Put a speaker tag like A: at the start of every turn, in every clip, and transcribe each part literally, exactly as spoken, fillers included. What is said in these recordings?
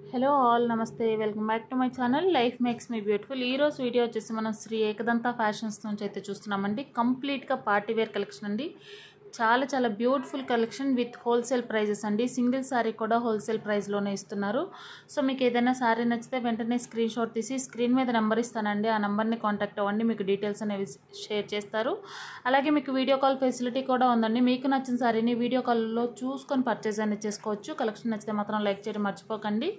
A: Hello all నమస్తే welcome back to my channel life makes me beautiful. ఈ రోజు video వచ్చేసి మనం శ్రీ ఏకదంత ఫ్యాషన్స్ నుంచి అయితే చూస్తున్నామండి. కంప్లీట్గా పార్టీ వేర్ కలెక్షన్ అండి. చాలా చాలా beautiful collection with wholesale prices అండి. సింగిల్ సారీ కూడా హోల్సేల్ ప్రైస్లోనే ఇస్తున్నారు. సో మీకు ఏదైనా సారీ నచ్చితే వెంటనే స్క్రీన్ షాట్ తీసి స్క్రీన్ మీద నెంబర్ ఇస్తానండి. ఆ నెంబర్ని కాంటాక్ట్ అవ్వండి, మీకు డీటెయిల్స్ అనేవి షేర్ చేస్తారు. అలాగే మీకు వీడియో కాల్ ఫెసిలిటీ కూడా ఉందండి. మీకు నచ్చిన సారీని వీడియో కాల్లో చూసుకొని పర్చేస్ అనేది చేసుకోవచ్చు. కలెక్షన్ నచ్చితే మాత్రం లైక్ చేయడం మర్చిపోకండి.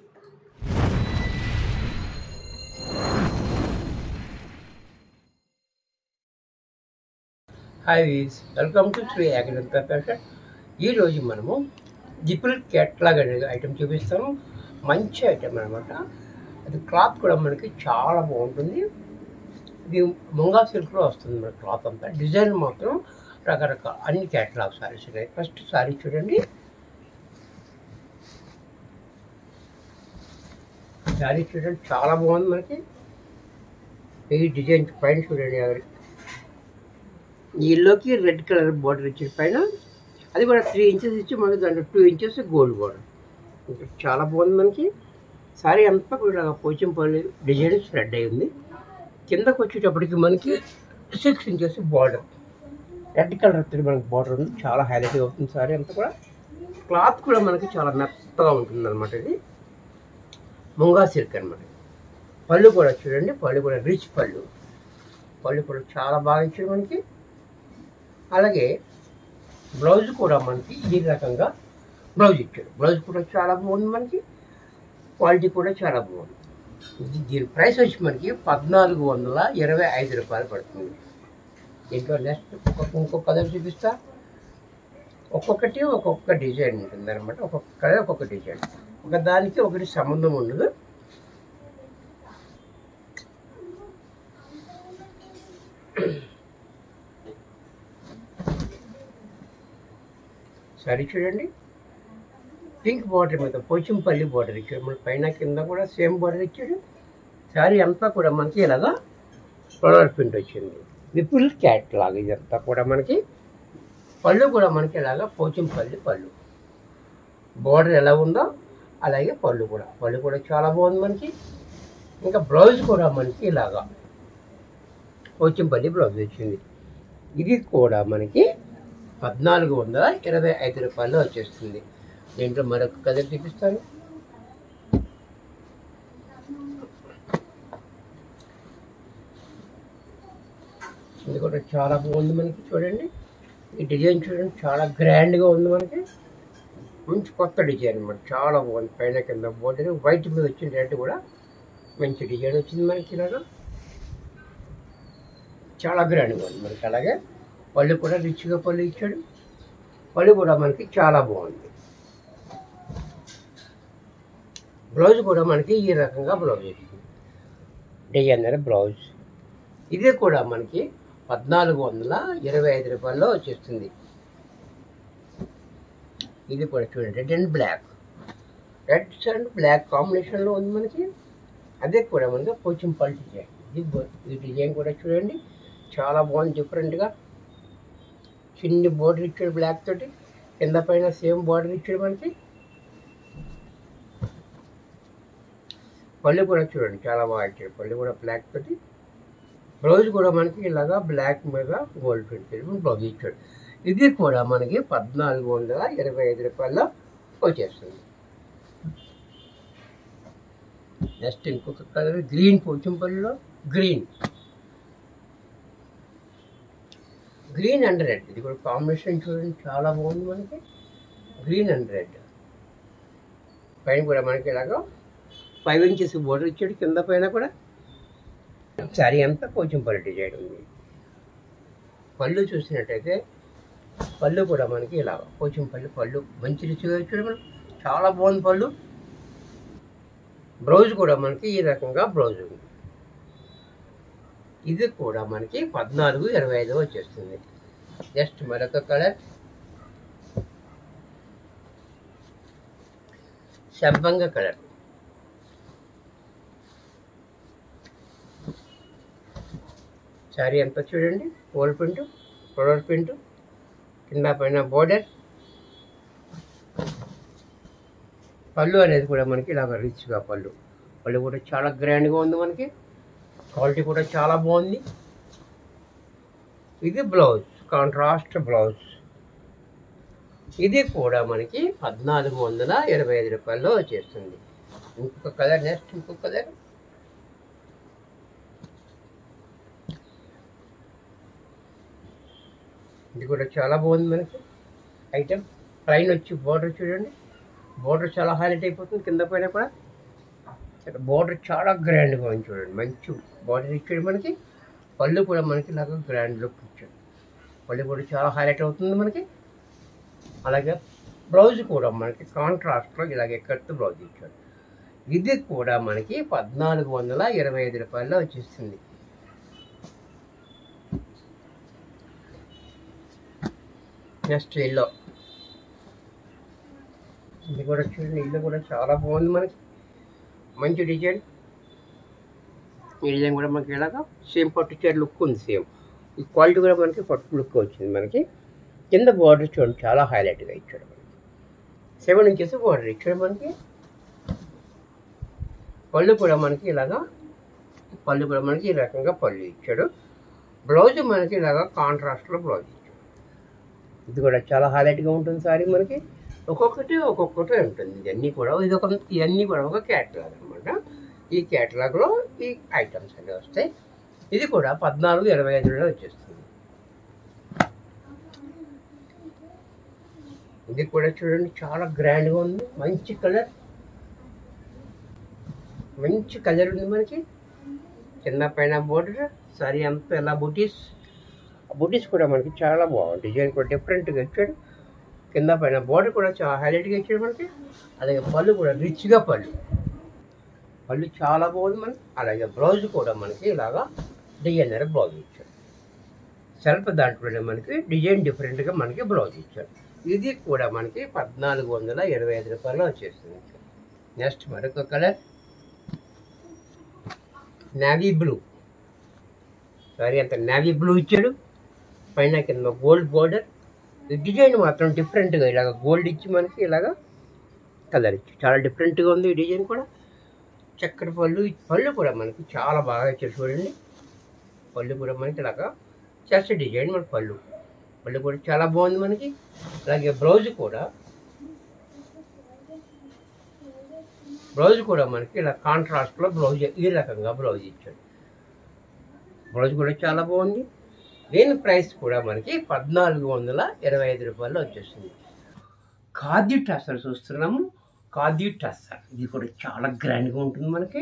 B: హాయ్ వీస్, welcome to Shri Ekadanta fashion. ఈరోజు మనము జిపుల్ క్యాట్లాగ్ అనే ఐటెం చూపిస్తాము. మంచి ఐటెం అనమాట. అది క్లాత్ కూడా మనకి చాలా బాగుంటుంది. ఇది ముంగా సిల్క్లో వస్తుంది మన క్లాత్ అంతా. డిజైన్ మాత్రం రకరకాల అన్ని క్యాట్లాగ్ సారీస్ ఉన్నాయి. ఫస్ట్ సారీ చూడండి. సారీ చూడండి, చాలా బాగుంది. మనకి ఈ డిజైన్ పైన చూడండి, ఎల్లోకి రెడ్ కలర్ బార్డర్ ఇచ్చిన పైన అది కూడా త్రీ ఇంచెస్ ఇచ్చి మనకి దాంట్లో టూ ఇంచెస్ గోల్డ్ బార్డర్. ఇంకా చాలా బాగుంది. మనకి సారీ అంతా కూడా పోచంపల్లి డిజైన్ స్ప్రెడ్ అయి ఉంది. కిందకు వచ్చేటప్పటికి మనకి six inches border, red colour మనకి బార్డర్ ఉంది. చాలా హైలైట్ అవుతుంది సారీ అంతా కూడా. క్లాత్ కూడా మనకి చాలా మెత్తగా ఉంటుంది అనమాట. ఇది ముంగా సిల్క్ అనమాట. పళ్ళు కూడా చూడండి, పళ్ళు కూడా రిచ్ పళ్ళు. పళ్ళు కూడా చాలా బాగా ఇచ్చారు మనకి. అలాగే బ్లౌజ్ కూడా మనకి ఈ రకంగా బ్లౌజ్ ఇచ్చాడు. బ్లౌజ్ కూడా చాలా బాగుంది. మనకి క్వాలిటీ కూడా చాలా బాగుంది. ఇది దీని ప్రైస్ వచ్చి మనకి పద్నాలుగు వందల ఇరవై ఐదు రూపాయలు పడుతుంది. దీంట్లో నెక్స్ట్ ఇంకొక కలర్ చూపిస్తా. ఒక్కొక్కటి ఒక్కొక్క డిజైన్ ఉంటుంది అనమాట. ఒక్కొక్క కలర్ ఒక్కొక్క డిజైన్, ఒక దానికి ఒకటి సంబంధం ఉండదు. సారీ చూడండి, పింక్ బార్డర్ మీద పోచంపల్లి బార్డర్ ఇచ్చాడు. మన పైన కింద కూడా సేమ్ బార్డర్ ఇచ్చాడు. సారీ అంతా కూడా మనకి ఇలాగా ఫ్లవర్ ప్రింట్ వచ్చింది. విపుల్ క్యాట్ లాగా ఇదంతా కూడా మనకి. పళ్ళు కూడా మనకి ఇలాగా పోచంపల్లి పళ్ళు. బార్డర్ ఎలా ఉందో అలాగే పళ్ళు కూడా. పళ్ళు కూడా చాలా బాగుంది మనకి. ఇంకా బ్లౌజ్ కూడా మనకి ఇలాగా పోచంపల్లి బ్లౌజ్ వచ్చింది. ఇది కూడా మనకి పద్నాలుగు వందల ఇరవై ఐదు రూపాయల్లో వచ్చేస్తుంది. దీంట్లో మరొక కలర్ చూపిస్తాను. ఇది కూడా చాలా బాగుంది మనకి. చూడండి, ఈ డిజైన్ చూడండి, చాలా గ్రాండ్గా ఉంది మనకి. మంచి కొత్త డిజైన్ అనమాట. చాలా బాగుంది. పైన కింద బోర్డర్ వైట్ మీద వచ్చిన రెడ్ కూడా మంచి డిజైన్ వచ్చింది మనకి. ఇలాగా చాలా గ్రాండ్గా ఉంది మనకి. అలాగే పళ్ళు కూడా రిచ్గా పళ్ళు ఇచ్చాడు. పళ్ళు కూడా మనకి చాలా బాగుంది. బ్లౌజ్ కూడా మనకి ఈ రకంగా బ్లౌజ్ వచ్చింది. Designer blouse. ఇది కూడా మనకి పద్నాలుగు వందల ఇరవై ఐదు రూపాయల్లో వచ్చేస్తుంది. ఇది కూడా చూడండి, red and black. Red and black కాంబినేషన్లో ఉంది మనకి. అదే కూడా మనకి పోచంపల్లి డిజైన్. ఇది ఈ డిజైన్ కూడా చూడండి, చాలా బాగుంది. డిఫరెంట్గా చిన్ని బోర్డర్ ఇచ్చాడు బ్లాక్ తోటి. కింద పైన సేమ్ బోర్డర్ ఇచ్చాడు మనకి. పళ్ళు కూడా చూడండి, చాలా బాగా ఇచ్చాడు. పళ్ళు కూడా బ్లాక్ తోటి. బ్లౌజ్ కూడా మనకి ఇలాగా బ్లాక్ మీద గోల్డ్ ప్రింట్ బ్లౌజ్ ఇచ్చాడు. ఇది కూడా మనకి పద్నాలుగు వందల ఇరవై ఐదు రూపాయల్లో వచ్చేస్తుంది. నెక్స్ట్ ఇంకొక కలర్ గ్రీన్, పోచంపల్లిలో గ్రీన్. Green and red. ఇది కూడా కాంబినేషన్ చూడండి, చాలా బాగుంది మనకి. Green and red. పైన కూడా మనకి ఇలాగా ఫైవ్ ఇంచెస్ బోర్డర్ ఇచ్చాడు. కింద పైన కూడా సారీ అంతా పోచంపల్లి డిజైన్ ఉంది. పళ్ళు చూసినట్టయితే పళ్ళు కూడా మనకి ఇలా పోచంపల్లి పళ్ళు మంచి రుచిగా ఇచ్చాడు మనం. చాలా బాగుంది పళ్ళు. బ్లౌజ్ కూడా మనకి ఈ రకంగా బ్లౌజ్ ఉంది. ఇది కూడా మనకి పద్నాలుగు ఇరవై ఐదు వచ్చేస్తుంది. జస్ట్ మరొక కలర్ శబ్బంగా కలర్. సారీ అంతా చూడండి, గోల్డ్ ప్రింట్, ఫ్లవర్ ప్రింట్, కింద పైన బోర్డర్, పళ్ళు అనేది కూడా మనకి ఇలాగ రిచ్గా పళ్ళు పళ్ళు కూడా చాలా గ్రాండ్గా ఉంది మనకి. క్వాలిటీ కూడా చాలా బాగుంది. ఇది బ్లౌజ్, కాంట్రాస్ట్ బ్లౌజ్. ఇది కూడా మనకి పద్నాలుగు వందల ఇరవై ఐదు రూపాయల్లో వచ్చేస్తుంది. ఇంకొక కలర్, నెక్స్ట్ ఇంకొక కలర్. ఇది కూడా చాలా బాగుంది మనకి ఐటమ్. ప్లైన్ వచ్చి బార్డర్ చూడండి, బార్డర్ చాలా హైలైట్ అయిపోతుంది. కింద పైన కూడా బార్డర్ చాలా గ్రాండ్గా ఉంది చూడండి. మంచి బార్డర్ ఇచ్చాడు మనకి. పళ్ళు కూడా మనకి ఇలాగ గ్రాండ్ లుక్ ఇచ్చాడు. పళ్ళు కూడా చాలా హైలైట్ అవుతుంది మనకి. అలాగే బ్లౌజ్ కూడా మనకి కాంట్రాస్ట్లో ఇలాగ ఎక్కడితో బ్లౌజ్ ఇచ్చాడు. ఇది కూడా మనకి పద్నాలుగు వందల ఇరవై ఐదు రూపాయల్లో వచ్చేస్తుంది. Next yellow. ఇది కూడా చూడండి, ఇల్లు కూడా చాలా బాగుంది మనకి. మంచి డిజైన్. ఈ డిజైన్ కూడా మనకి ఇలాగా సేమ్ పట్టు చీర లుక్ ఉంది. సేమ్ ఈ క్వాలిటీ కూడా మనకి పట్టు లుక్ వచ్చింది మనకి. కింద బార్డర్ చూడండి చాలా హైలైట్గా ఇచ్చాడు మనకి. సెవెన్ ఇంచెస్ బార్డర్ ఇచ్చాడు మనకి. పళ్ళు కూడా మనకి ఇలాగా పళ్ళు కూడా మనకి ఈ రకంగా పళ్ళు ఇచ్చాడు. బ్లౌజ్ మనకి ఇలాగా కాంట్రాస్ట్లో బ్లౌజ్ ఇచ్చాడు. ఇది కూడా చాలా హైలైట్గా ఉంటుంది సారీ మనకి. ఒక్కొక్కటి ఒక్కొక్కటి ఉంటుంది. ఇవన్నీ కూడా ఇది ఒక ఇవన్నీ కూడా ఒక క్యాటలాగ్ అనమాట. ఈ క్యాటలాగ్లో ఈ ఐటమ్స్ అనేవి వస్తాయి. ఇది కూడా పద్నాలుగు ఇరవై ఐదులో వచ్చేస్తుంది. ఇది కూడా చూడండి చాలా గ్రాండ్గా ఉంది. మంచి కలర్, మంచి కలర్ ఉంది మనకి. కింద పైన బోర్డర్, సారీ అంతా ఎలా బూటీస్. బూటీస్ కూడా మనకి చాలా బాగుంది. డిజైన్ కూడా డిఫరెంట్గా ఇచ్చాడు. కింద పైన బోర్డర్ కూడా చాలా హైలైట్గా ఇచ్చాడు మనకి. అలాగే పళ్ళు కూడా రిచ్గా పళ్ళు పళ్ళు చాలా బాగుంది మనకి. అలాగే బ్లౌజ్ కూడా మనకి ఇలాగా డిజైనర్ బ్లౌజ్ ఇచ్చాడు. సెల్ఫ్ దాంట్లోనే మనకి డిజైన్ డిఫరెంట్గా మనకి బ్లౌజ్ ఇచ్చాడు. ఇది కూడా మనకి పద్నాలుగు వందల ఇరవై ఐదు రూపాయలు వచ్చేస్తుంది. నెక్స్ట్ మరొక కలర్ నావీ బ్లూ. సారీ అంత నావీ బ్లూ ఇచ్చాడు. పైన కింద గోల్డ్ బోర్డర్. ఈ డిజైన్ మాత్రం డిఫరెంట్గా ఇలాగ గోల్డ్ ఇచ్చి మనకి ఇలాగ కలర్ ఇచ్చి చాలా డిఫరెంట్గా ఉంది. ఈ డిజైన్ కూడా చక్కటి పళ్ళు. పళ్ళు కూడా మనకి చాలా బాగా ఇచ్చారు చూడండి. పళ్ళు కూడా మనకి ఇలాగా చెస్ట్ డిజైన్ మన పళ్ళు పళ్ళు కూడా చాలా బాగుంది మనకి. అలాగే బ్లౌజ్ కూడా బ్లౌజ్ కూడా మనకి ఇలా కాంట్రాస్ట్లో బ్లౌజ్ ఈ రకంగా బ్లౌజ్ ఇచ్చాడు. బ్లౌజ్ కూడా చాలా బాగుంది. దీని ప్రైస్ కూడా మనకి పద్నాలుగు వందల ఇరవై ఐదు రూపాయలు వచ్చేస్తుంది. ఖాదీ టస్సర్ చూస్తున్నాము. ఖాదీ టస్సర్ ఇది కూడా చాలా గ్రాండ్గా ఉంటుంది మనకి.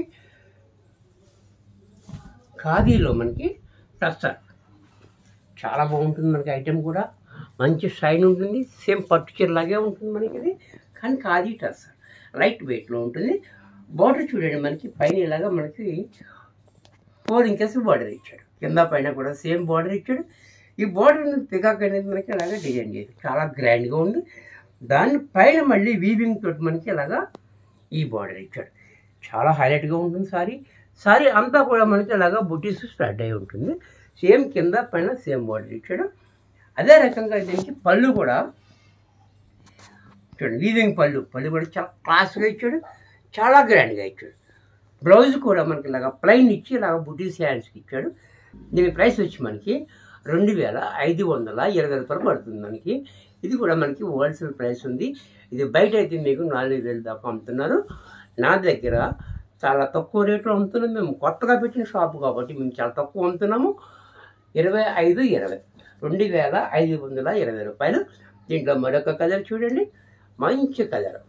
B: ఖాదీలో మనకి టస్సర్ చాలా బాగుంటుంది మనకి. ఐటెం కూడా మంచి షైన్ ఉంటుంది. సేమ్ పట్టు చీరలాగే ఉంటుంది మనకి ఇది. కానీ ఖాదీ టస్సర్ లైట్ వెయిట్లో ఉంటుంది. బార్డర్ చూడండి మనకి పైన ఇలాగా మనకి ఫోర్ ఇంచెస్ బార్డర్ ఇచ్చాడు. కింద పైన కూడా సేమ్ బార్డర్ ఇచ్చాడు. ఈ బార్డర్ పికాక్ అనేది మనకి ఇలాగా డిజైన్ చేసి చాలా గ్రాండ్గా ఉంది. దాని పైన మళ్ళీ వీవింగ్ తోటి మనకి ఇలాగా ఈ బార్డర్ ఇచ్చాడు. చాలా హైలైట్గా ఉంటుంది సారీ. సారీ అంతా కూడా మనకి ఇలాగా బుటీస్ స్ప్రెడ్ అయి ఉంటుంది. సేమ్ కింద పైన సేమ్ బార్డర్ ఇచ్చాడు. అదే రకంగా దీనికి పళ్ళు కూడా చూడండి వీవింగ్ పళ్ళు పళ్ళు కూడా చాలా క్లాస్గా ఇచ్చాడు. చాలా గ్రాండ్గా ఇచ్చాడు. బ్లౌజ్ కూడా మనకి ఇలాగ ప్లైన్ ఇచ్చి ఇలాగ బుటీస్ హ్యాండ్స్కి ఇచ్చాడు. దీని ప్రైస్ వచ్చి మనకి రెండు వేల ఐదు వందల ఇరవై రూపాయలు పడుతుంది మనకి. ఇది కూడా మనకి హోల్సేల్ ప్రైస్ ఉంది. ఇది బయట అయితే మీకు నాలుగు వేలు దాకా అమ్ముతున్నారు. నా దగ్గర చాలా తక్కువ రేట్లో అమ్ముతున్నాం. మేము కొత్తగా పెట్టిన షాపు కాబట్టి మేము చాలా తక్కువ అమ్ముతున్నాము. ఇరవై ఐదు ఇరవై రెండు వేల ఐదు వందల ఇరవై రూపాయలు. దీంట్లో మరొక కలర్ చూడండి, మంచి కలర్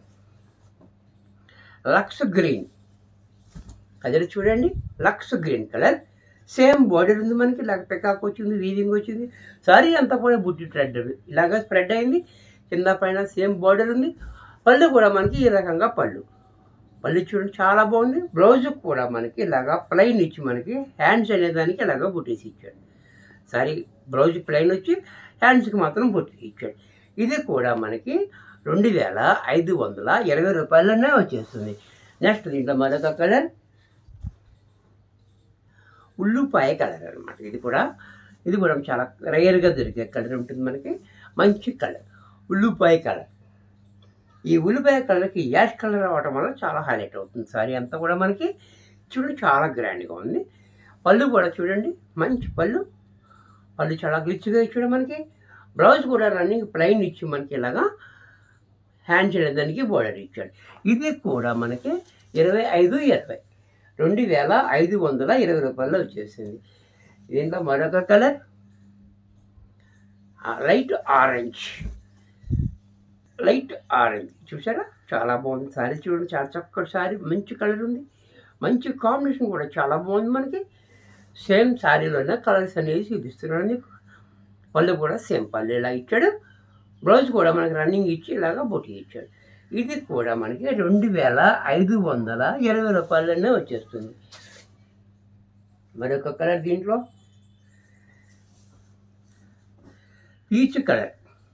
B: లక్స్ గ్రీన్ కలర్ చూడండి. లక్స్ గ్రీన్ కలర్ సేమ్ బార్డర్ ఉంది మనకి. ఇలాగ పెకాక్ వచ్చింది, వీవింగ్ వచ్చింది. సారీ అంతా కూడా బుట్టి థ్రెడ్ ఇలాగ స్ప్రెడ్ అయింది. కింద పైన సేమ్ బార్డర్ ఉంది. పళ్ళు కూడా మనకి ఈ రకంగా పళ్ళు పళ్ళు చూడండి చాలా బాగుంది. బ్లౌజ్ కూడా మనకి ఇలాగా ప్లెయిన్ ఇచ్చి మనకి హ్యాండ్స్ అనేదానికి ఇలాగ బుట్టీస్ ఇచ్చాడు. సారీ బ్లౌజ్ ప్లెయిన్ వచ్చి హ్యాండ్స్కి మాత్రం బుట్టి ఇచ్చాడు. ఇది కూడా మనకి రెండు వేల ఐదు వందల ఇరవై రూపాయలనే వచ్చేస్తుంది. నెక్స్ట్ దీంట్లో మరొక కలర్ ఉల్లిపాయ కలర్ అనమాట. ఇది కూడా ఇది కూడా చాలా రేర్గా దొరికే కలర్ ఉంటుంది మనకి. మంచి కలర్ ఉల్లిపాయ కలర్. ఈ ఉల్లిపాయ కలర్కి యాష్ కలర్ అవ్వటం వల్ల చాలా హైలైట్ అవుతుంది. సారీ అంతా కూడా మనకి చూడండి చాలా గ్రాండ్గా ఉంది. పళ్ళు కూడా చూడండి మంచి పళ్ళు, పళ్ళు చాలా రిచ్గా ఇచ్చాడు మనకి. బ్లౌజ్ కూడా రన్నింగ్ ప్లెయిన్ ఇచ్చి మనకి ఇలాగా హ్యాండ్స్ అనేదానికి బోర్డర్ ఇచ్చాడు. ఇది కూడా మనకి ఇరవై ఐదు ఇరవై రెండు వేల ఐదు వందల ఇరవై రూపాయల్లో వచ్చేసింది. దీంట్లో మరొక colour light orange, light orange చూసారా చాలా బాగుంది. సారీ చూడండి చాలా చక్కటి సారీ, మంచి కలర్ ఉంది, మంచి కాంబినేషన్ కూడా చాలా బాగుంది. మనకి సేమ్ శారీలోనే కలర్స్ అనేవి చూపిస్తున్నాడు నీకు. పళ్ళు కూడా సేమ్ పళ్ళు ఇలా ఇచ్చాడు. బ్లౌజ్ కూడా మనకి రన్నింగ్ ఇచ్చి ఇలాగా బొట్టి ఇచ్చాడు. ఇది కూడా మనకి రెండు వేల ఐదు వందల ఇరవై రూపాయలనే వచ్చేస్తుంది. మరొక కలర్ దీంట్లో పీచ్ కలర్,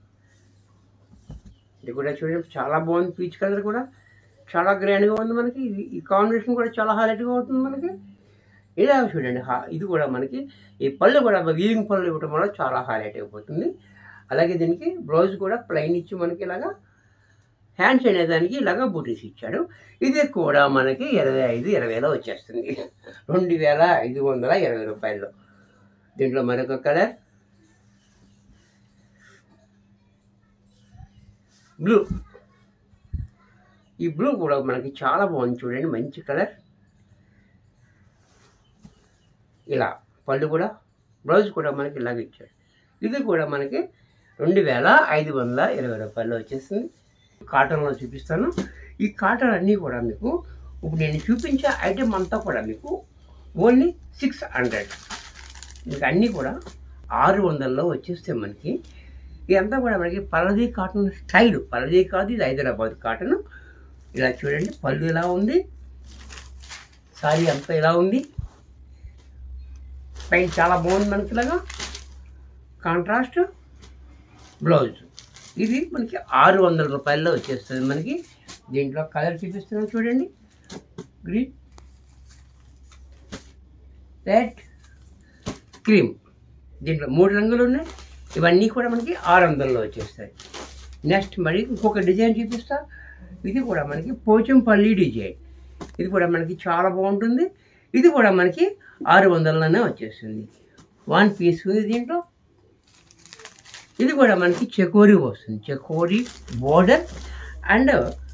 B: ఇది కూడా చూడండి చాలా బాగుంది. పీచ్ కలర్ కూడా చాలా గ్రాండ్గా ఉంది మనకి. ఈ కాంబినేషన్ కూడా చాలా హైలైట్గా అవుతుంది మనకి. ఇలా చూడండి ఇది కూడా మనకి ఈ పళ్ళు కూడా వీవింగ్ పళ్ళు ఇవ్వడం వల్ల చాలా హైలైట్ అయిపోతుంది. అలాగే దీనికి బ్లౌజ్ కూడా ప్లెయిన్ ఇచ్చి మనకి ఇలాగా హ్యాండ్స్ అనేదానికి ఇలాగా బూటీస్ ఇచ్చాడు. ఇది కూడా మనకి ఇరవై ఐదు ఇరవైలో వచ్చేస్తుంది, రెండు వేల ఐదు వందల ఇరవై రూపాయల్లో. దీంట్లో మరొక కలర్ బ్లూ, ఈ బ్లూ కూడా మనకి చాలా బాగుంది చూడండి మంచి కలర్. ఇలా పళ్ళు కూడా బ్లౌజ్ కూడా మనకి ఇలాగ ఇచ్చాడు. ఇది కూడా మనకి రెండు వేల ఐదు వందల ఇరవై రూపాయల్లో వచ్చేసింది. కాటన్లో చూపిస్తాను. ఈ కాటన్ అన్నీ కూడా మీకు ఇప్పుడు నేను చూపించే ఐటెం అంతా కూడా మీకు ఓన్లీ సిక్స్ హండ్రెడ్ మీకు అన్నీ కూడా ఆరు వందల్లో వచ్చేస్తే మనకి ఇదంతా కూడా మనకి పరదీ కాటన్ స్టైల్. పరదీ కాదు, ఇది హైదరాబాద్ కాటన్. ఇలా చూడండి పళ్ళు ఇలా ఉంది, సారీ అంతా ఇలా ఉంది, పైన చాలా బాగుంది మనకి ఇలాగా కాంట్రాస్ట్ బ్లౌజ్. ఇది మనకి ఆరు వందల రూపాయల్లో వచ్చేస్తుంది మనకి. దీంట్లో కలర్ చూపిస్తున్నాం చూడండి, గ్రీన్, రెడ్, క్రీమ్. దీంట్లో మూడు రంగులు ఉన్నాయి. ఇవన్నీ కూడా మనకి ఆరు వందల్లో వచ్చేస్తాయి. నెక్స్ట్ మరి ఇంకొక డిజైన్ చూపిస్తా. ఇది కూడా మనకి పోచంపల్లి డిజైన్. ఇది కూడా మనకి చాలా బాగుంటుంది. ఇది కూడా మనకి ఆరు వందలలోనే వచ్చేస్తుంది. వన్ పీస్ ఉంది దీంట్లో. ఇది కూడా మనకి చెకోరీ వస్తుంది, చెకోరీ బోర్డర్ అండ్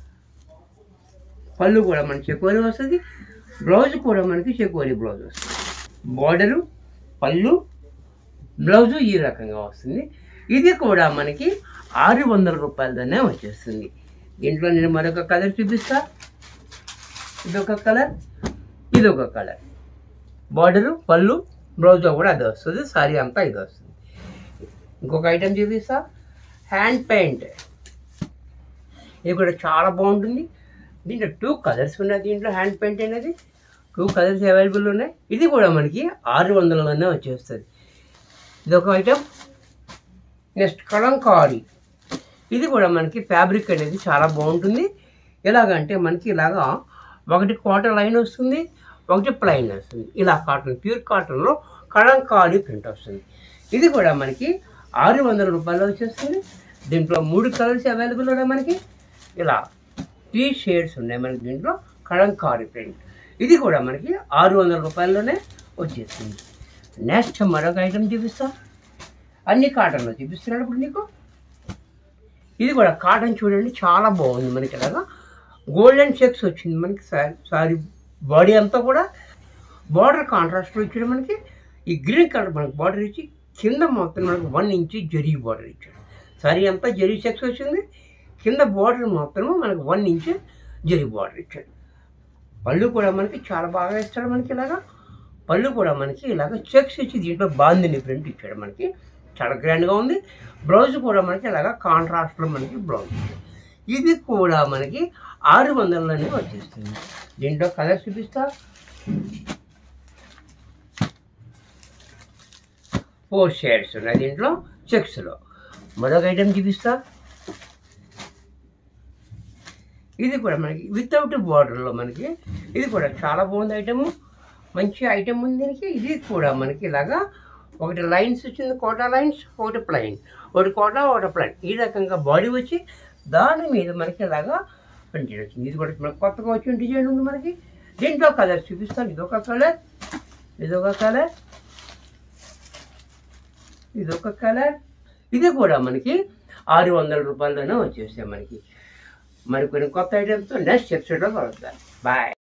B: పళ్ళు కూడా మనకి చెకోరీ వస్తుంది. బ్లౌజ్ కూడా మనకి చెకోరీ బ్లౌజ్ వస్తుంది. బోర్డరు, పళ్ళు, బ్లౌజు ఈ రకంగా వస్తుంది. ఇది కూడా మనకి ఆరు వందల రూపాయలతోనే వచ్చేస్తుంది. దీంట్లో నేను మరొక కలర్ చూపిస్తా. ఇదొక కలర్, ఇదొక కలర్. బార్డరు, పళ్ళు, బ్లౌజ్ కూడా అది వస్తుంది. సారీ అంతా ఇది వస్తుంది. ఇంకొక ఐటెం చూపిస్తా, హ్యాండ్ పెయింట్. ఇది కూడా చాలా బాగుంటుంది. దీంట్లో టూ కలర్స్ ఉన్నాయి. దీంట్లో హ్యాండ్ పెయింట్ అనేది టూ కలర్స్ అవైలబుల్ ఉన్నాయి. ఇది కూడా మనకి ఆరు వందలలోనే వచ్చేస్తుంది. ఇదొక ఐటెం. నెక్స్ట్ కలంకారీ. ఇది కూడా మనకి ఫ్యాబ్రిక్ అనేది చాలా బాగుంటుంది. ఎలాగంటే మనకి ఇలాగా ఒకటి కాటన్ లైన్ వస్తుంది, ఒకటి ప్లెయిన్ వస్తుంది. ఇలా కాటన్, ప్యూర్ కాటన్లో కలంకారీ ప్రింట్ వస్తుంది. ఇది కూడా మనకి ఆరు వందల రూపాయలు వచ్చేస్తుంది. దీంట్లో మూడు కలర్స్ అవైలబుల్ ఉన్నాయి మనకి. ఇలా త్రీ షేడ్స్ ఉన్నాయి మనకి దీంట్లో కలంకారీ ప్రింట్. ఇది కూడా మనకి ఆరు వందల రూపాయల్లోనే వచ్చేస్తుంది. నెక్స్ట్ మరొక ఐటమ్ చూపిస్తా. అన్ని కాటన్లో చూపిస్తున్నాడు ఇప్పుడు నీకు. ఇది కూడా కాటన్ చూడండి చాలా బాగుంది మనకి. ఇలాగా గోల్డెన్ చెక్స్ వచ్చింది మనకి. సారీ బాడీ అంతా కూడా బార్డర్ కాంట్రాస్ట్లో ఇచ్చాడు మనకి. ఈ గ్రీన్ కలర్ మనకి బార్డర్ ఇచ్చి కింద మొత్తం మనకి వన్ ఇంచ్ జరీ బార్డర్ ఇచ్చాడు. సారీ అంతా జరీ చెక్స్ వచ్చింది. కింద బార్డర్ మాత్రము మనకి వన్ ఇంచ్ జరీ బార్డర్ ఇచ్చాడు. పళ్ళు కూడా మనకి చాలా బాగా ఇస్తాడు మనకి. ఇలాగా పళ్ళు కూడా మనకి ఇలాగ చెక్స్ ఇచ్చి దీంట్లో బాందిని ప్రింట్ ఇచ్చాడు మనకి. చాలా గ్రాండ్గా ఉంది. బ్లౌజ్ కూడా మనకి ఇలాగ కాంట్రాస్ట్లో మనకి బ్లౌజ్. ఇది కూడా మనకి ఆరు వందలలోనే వచ్చేస్తుంది. దీంట్లో కలర్ చూపిస్తా. ఫోర్ షేడ్స్ ఉన్నాయి దీంట్లో చెక్స్లో. మరొక ఐటెం చూపిస్తా. ఇది కూడా మనకి వితౌట్ బార్డర్లో మనకి. ఇది కూడా చాలా బాగుంది ఐటము, మంచి ఐటమ్ ఉంది దీనికి. ఇది కూడా మనకి ఇలాగా ఒకటి లైన్స్ వచ్చింది, కోటా లైన్స్, ఒకటి ప్లెయిన్, ఒకటి కోటా, ఒకటి ప్లెయిన్. ఈ రకంగా బాడీ వచ్చి దాని మీద మనకి ఇలాగా ప్రింటెడ్ వచ్చింది. ఇది కూడా మనకు కొత్తగా వచ్చిన డిజైన్ ఉంది మనకి. దీంట్లో కలర్ చూపిస్తాను. ఇదొక కలర్, ఇదొక కలర్, ఇదొక కలర్. ఇది కూడా మనకి ఆరు వందల రూపాయలలోనే వచ్చేస్తాయి మనకి. మరి కొన్ని కొత్త ఐటమ్స్తో నెక్స్ట్ ఎపిసోడ్లో కలుద్దాం. బాయ్.